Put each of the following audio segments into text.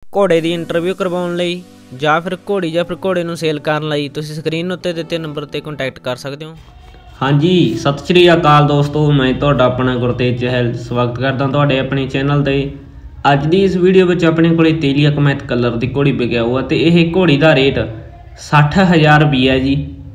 ਘੋੜੇ ਦੀ ਇੰਟਰਵਿਊ ਕਰਵਾਉਣ ਲਈ ਜਾਂ ਫਿਰ ਘੋੜੀ ਜਾਂ ਫਿਰ ਘੋੜੇ ਨੂੰ ਸੇਲ ਕਰਨ ਲਈ ਤੁਸੀਂ ਸਕਰੀਨ ਉੱਤੇ ਦਿੱਤੇ ਨੰਬਰ ਤੇ ਕੰਟੈਕਟ ਕਰ ਸਕਦੇ ਹੋ। ਹਾਂਜੀ, ਸਤਿ ਸ਼੍ਰੀ ਅਕਾਲ ਦੋਸਤੋ, ਮੈਂ ਤੁਹਾਡਾ ਆਪਣਾ ਗੁਰਤੇਜ ਚਹਿਲ ਸਵਾਗਤ ਕਰਦਾ ਤੁਹਾਡੇ ਆਪਣੇ चैनल ਤੇ। ਅੱਜ ਦੀ ਇਸ ਵੀਡੀਓ ਵਿੱਚ ਆਪਣੇ ਕੋਲੇ ਤੇਲੀਆ ਕਮੈਤ ਕਲਰ ਦੀ ਘੋੜੀ ਵਿਕਿਆ ਹੋਇਆ ਤੇ ਇਹ ਘੋੜੀ ਦਾ ਰੇਟ 60,000 ਰੁਪਈਆ ਜੀ।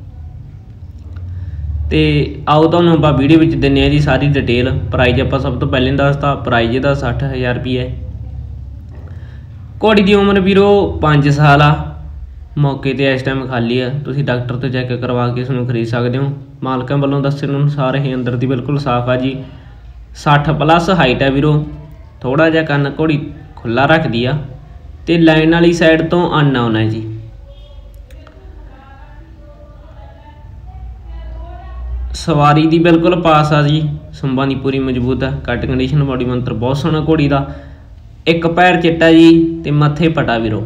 ਤੇ ਆਓ ਤੁਹਾਨੂੰ ਆਪਾਂ ਵੀਡੀਓ ਵਿੱਚ ਦਿੰਨੇ ਆ जी सारी डिटेल। प्राइज आप सब तो पहले दसता, प्राइज ਇਹਦਾ 60,000 रुपये है। घोड़ी की उम्र ਵੀਰੋ 5 साल आ। मौके ਤੇ इस टाइम खाली है, तुसी डॉक्टर तो चेक करवा के इसनूं खरीद सकते हो। मालकां वालों दस्से अनुसार ये अंदर दी बिल्कुल साफ है जी। 60+ हाइट है ਵੀਰੋ। थोड़ा जिहा कन्न घोड़ी खुला रखती आ ते लाइन वाली साइड तो अननाउन है जी। सवारी दी बिल्कुल पास आ जी। सुंबा दी पूरी मजबूत है, कट कंडीशन, बॉडी मंत्र बहुत सोहना घोड़ी का। एक पैर चिट्टा जी ते मत्थे पटा वीरो।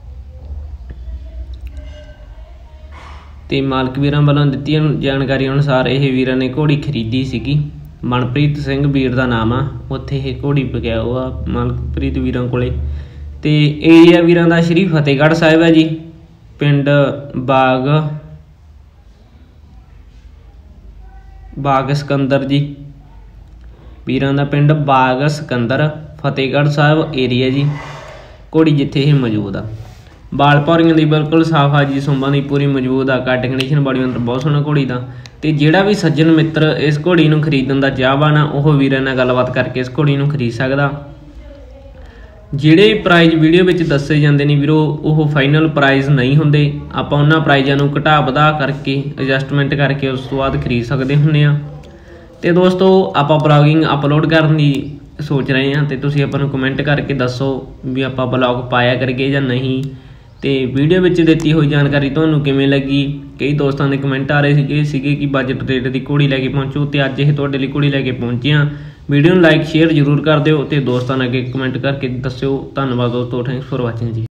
ते मालक वीरां वालों दित्ती जानकारी अनुसार यह वीरां ने घोड़ी खरीदी सीगी। मनप्रीत सिंह वीर का नाम आ, उत्थे यह घोड़ी विकिया हुआ मनप्रीत वीरां कोले। ते एरिया वीरां दा श्री फतेहगढ़ साहिब है जी। पिंड बाग सिकंदर जी। वीरां दा पिंड बाग सिकंदर, फतेहगढ़ साहिब एरिया जी। घोड़ी जिथे ही मौजूद आ। बाल भौरियां दी बिल्कुल साफ आ जी। सुंबां दी पूरी मौजूद आ, कट कंडीशन, बॉडी अंदर बहुत सोहना घोड़ी दा। ते जिहड़ा भी सज्जन मित्र इस घोड़ी नूं खरीदण दा चाहवान आ ओह वीरां नाल गलबात करके इस घोड़ी नूं खरीद सकदा। ਜਿਹੜੇ ਪ੍ਰਾਈਜ਼ ਵੀਡੀਓ ਵਿੱਚ ਦੱਸੇ ਜਾਂਦੇ ਨੇ ਵੀਰੋ ਉਹ ਫਾਈਨਲ ਪ੍ਰਾਈਜ਼ ਨਹੀਂ ਹੁੰਦੇ। ਆਪਾਂ ਉਹਨਾਂ ਪ੍ਰਾਈਜ਼ਾਂ ਨੂੰ ਘਟਾ ਵਧਾ ਕਰਕੇ ਐਡਜਸਟਮੈਂਟ ਕਰਕੇ ਉਸ ਤੋਂ ਬਾਅਦ ਖਰੀਦ ਸਕਦੇ ਹੁੰਦੇ ਆ। ਤੇ ਦੋਸਤੋ ਆਪਾਂ ਬਲੌਗਿੰਗ ਅਪਲੋਡ ਕਰਨ ਦੀ ਸੋਚ ਰਹੇ ਹਾਂ ਤੇ ਤੁਸੀਂ ਆਪਾਂ ਨੂੰ ਕਮੈਂਟ ਕਰਕੇ ਦੱਸੋ ਵੀ ਆਪਾਂ ਬਲੌਗ ਪਾਇਆ ਕਰੀਏ ਜਾਂ ਨਹੀਂ। ਤੇ ਵੀਡੀਓ ਵਿੱਚ ਦਿੱਤੀ ਹੋਈ ਜਾਣਕਾਰੀ ਤੁਹਾਨੂੰ ਕਿਵੇਂ ਲੱਗੀ। ਕਈ ਦੋਸਤਾਂ ਦੇ ਕਮੈਂਟ ਆ ਰਹੇ ਸੀਗੇ ਕਿ ਬਜਟ ਰੇਟ ਦੀ ਘੋੜੀ ਲੈ ਕੇ ਪਹੁੰਚੋ ਤੇ ਅੱਜ ਇਹ ਤੁਹਾਡੇ ਲਈ ਘੋੜੀ ਲੈ ਕੇ ਪਹੁੰਚੇ ਹਾਂ। वीडियो लाइक शेयर जरूर कर दो, दोस्तों ने अगे कमेंट करके दस्यो। धन्यवाद दोस्तों, थैंक्स फॉर वाचिंग जी।